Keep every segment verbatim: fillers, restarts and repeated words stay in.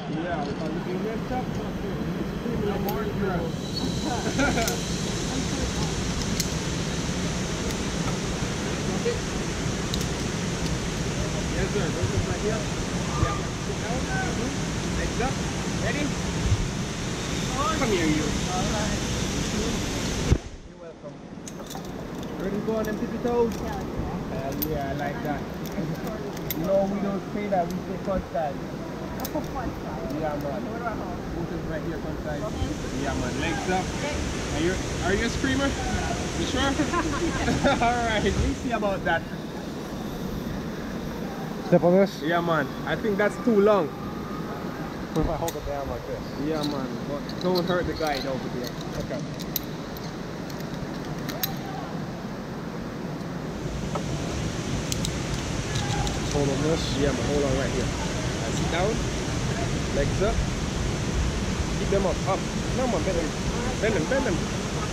Yeah, because if you mess up, no more girls. Yes, sir. Go to right here. Yeah. Sit down. Legs up. Ready? Come here, you. All right. You're welcome. Ready to go on them tippy toes? Hell yeah, I like that. No, we don't say that. We say front side. Yeah, man. Foot is right here, front side. Yeah, man. Legs up. Are you, are you a screamer? You sure? All right. We see about that. Step on this? Yeah, man. I think that's too long. What if I hold it down like this? Yeah, man. But don't hurt the guy over there. Okay. Hold on this? Yeah, man. Hold on right here. Right, sit down. Legs up. Keep them up. Up. No, man. Bend them. Bend them. Bend them.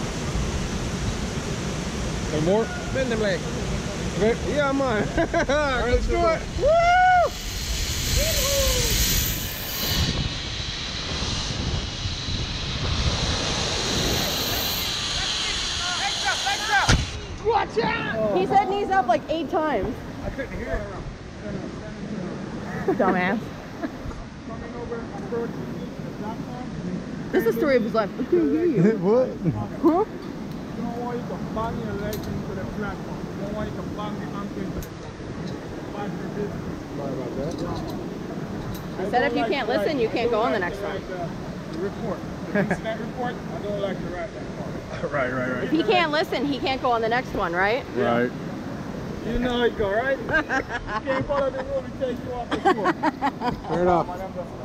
One more? Bend them legs. Okay. Yeah, man. Alright, let's do it. Woo! Watch out! Oh. He said knees up like eight times. I couldn't hear it. Dumbass. Coming over, approach the platform. This is the story of his life. I couldn't hear you. What? Huh? You don't want you to bang your legs into the platform. You don't want you to bang the ankle into the platform. Bad for business. Sorry about that. He said if you can't listen, you can't go on the next one. Report. The incident report, I don't like to write that part. Right, right, right. If he can't listen, he can't go on the next one, right? Right. You know how it go, right? You can't follow the rule, we take you off the floor. Fair enough.